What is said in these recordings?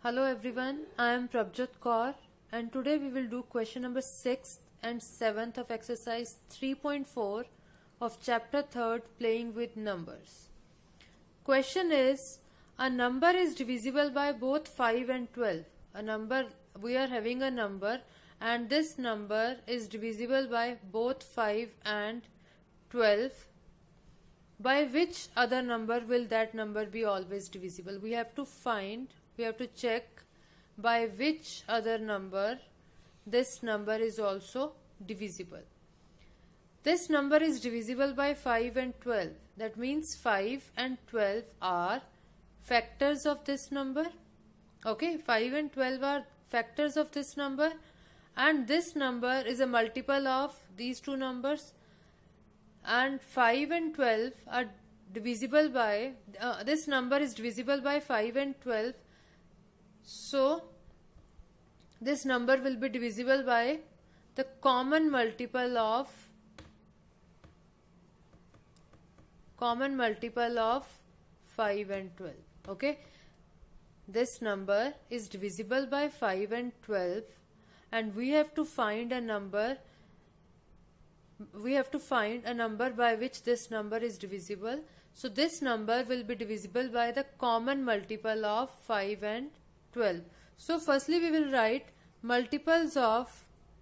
Hello everyone, I am Prabjot Kaur and today we will do question number 6th and 7th of exercise 3.4 of chapter 3rd playing with numbers. Question is, a number is divisible by both 5 and 12. We are having a number and this number is divisible by both 5 and 12. By which other number will that number be always divisible? We have to check by which other number this number is also divisible. This number is divisible by 5 and 12. That means 5 and 12 are factors of this number. Okay, 5 and 12 are factors of this number and this number is a multiple of these two numbers, and 5 and 12 are divisible by this number is divisible by 5 and 12. So this number will be divisible by the common multiple of 5 and 12. Okay, this number is divisible by 5 and 12 and we have to find a number by which this number is divisible. So this number will be divisible by the common multiple of 5 and 12. So firstly we will write multiples of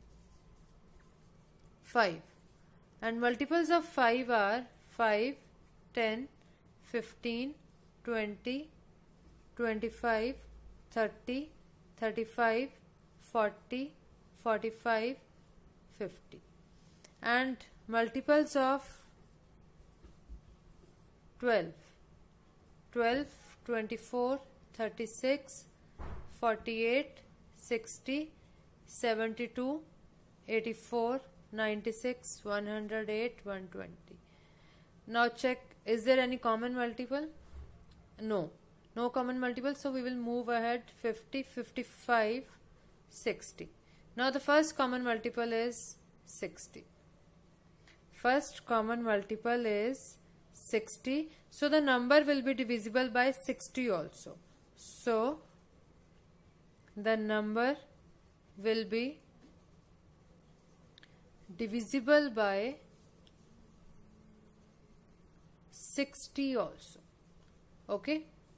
5, and multiples of 5 are 5, 10, 15, 20, 25, 30, 35, 40, 45, 50. And multiples of 12, 24, 36, 48, 60, 72, 84, 96, 108, 120. Now check, is there any common multiple? No common multiple, so we will move ahead. 50, 55, 60. Now the first common multiple is 60. First common multiple is 60. So the number will be divisible by 60 also. So the number will be divisible by 60 also. Okay.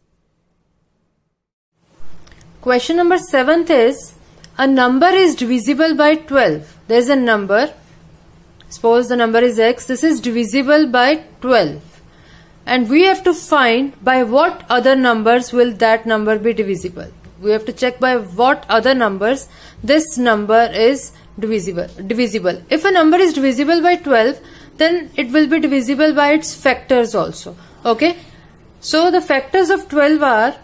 Question number 7th is, a number is divisible by 12. There is a number. Suppose the number is x. This is divisible by 12. And we have to find by what other numbers will that number be divisible. We have to check by what other numbers this number is divisible. If a number is divisible by 12, then it will be divisible by its factors also. Okay. So the factors of 12 are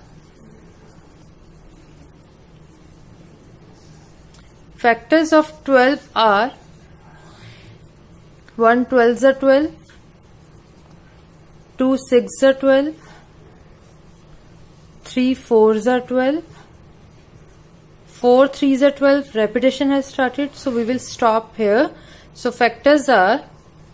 1 12s are 12, 2 6s are 12, 3 4s are 12, 4 3s are 12. Repetition has started, so we will stop here. So factors are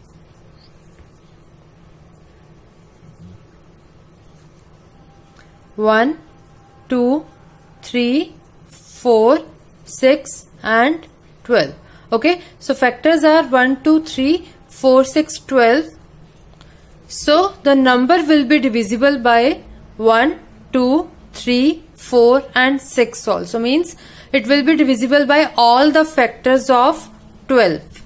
1, 2, 3, 4, 6 and 12. Okay, so factors are 1, 2, 3, 4, 6, 12. So the number will be divisible by 1, 2, 3, 4 and 6 also. Means it will be divisible by all the factors of 12.